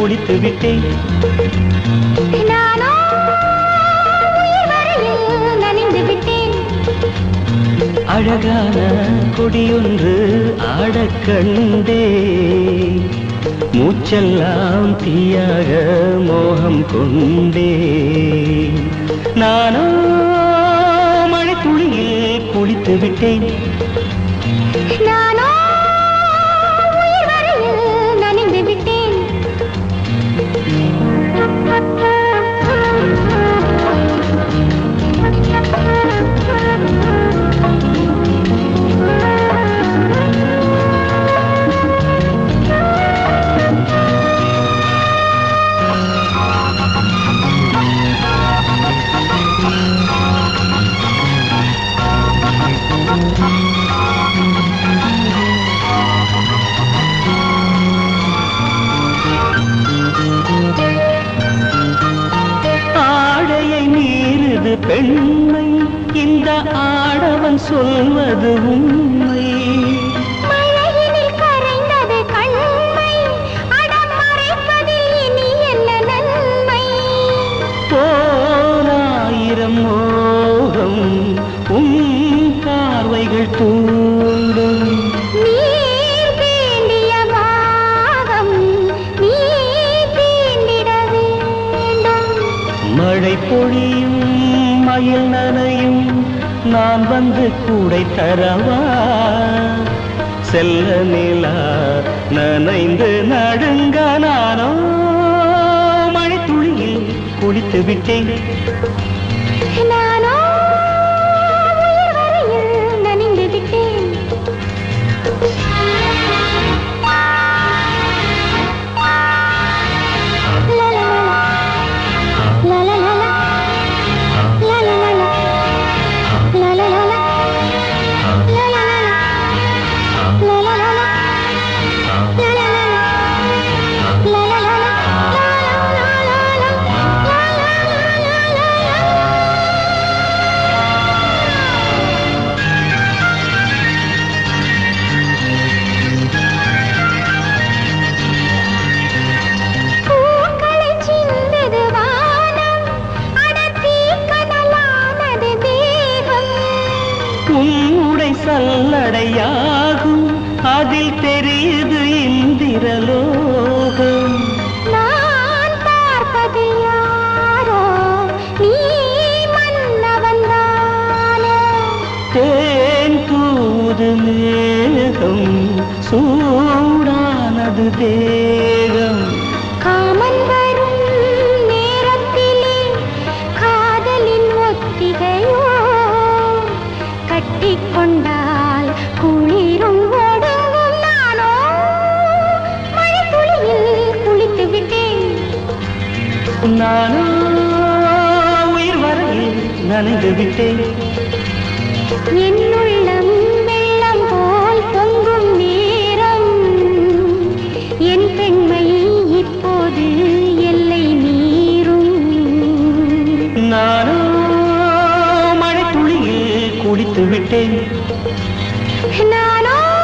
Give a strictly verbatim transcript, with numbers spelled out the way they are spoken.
குளித்து விட்டேன். நானோ உயிர் வரையில் நனைந்து விட்டேன். அழகான கொடியொன்று ஆடக் கண்டே, மூச்செல்லாம் தீயாக மோகம் கொண்டே. நானோ மழை துளியில் குளித்து விட்டேன். நானோ உயிர் வரையில் நனைந்து விட்டேன். ஆடையை மீறுது பெண்மை, இந்த ஆடவன் சொல்வது உண்மை. மழையினில் கரைந்தது கண்மை, அடம் மறைப்பதில் இனி என்ன நன்மை? போராயிரம் மோகம் உன் பார்வைகள் தூண்டும். நீர் தீண்டிய பாகம் நீ தீண்டிட வேண்டும். மழை பொழியும் மயில் நனையும், நான் வந்து கூடை தரவா? செல்ல நிலா நனைந்து நடுங்க, நானோ மழை துளியில் குளித்து விட்டேன். நானோ உயிர் வரையில் நனைந்து விட்டேன். உன்னுடை சல்லடையாகும், அதில் தெரியுது இந்திரலோகம். நான் பார்ப்பது யாரோ, நீ மன்னவன்தானோ? தேன் தூது மேகம், சூடானது தேகம். காமன் வரும் நேரத்திலே காதலின் ஒத்திகையோ, கட்டிக்கொண்டால் குளிரும் ஒடுங்கும். நானோ மழை துளியில் குளித்து விட்டேன். நானோ உயிர் வரையில் நனைந்து விட்டேன். என்னுள்ளம் வெள்ளம் போல் பொங்கும் நேரம், என் பெண்மை இப்போது எல்லை மீறும். நானோ மழை துளியில் குளித்து விட்டேன். நானோ